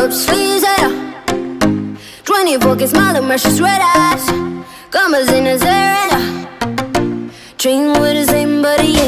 up sleeves, yeah. 24K smile and precious red eyes. Commas in his area. Dream with the same buddy, yeah.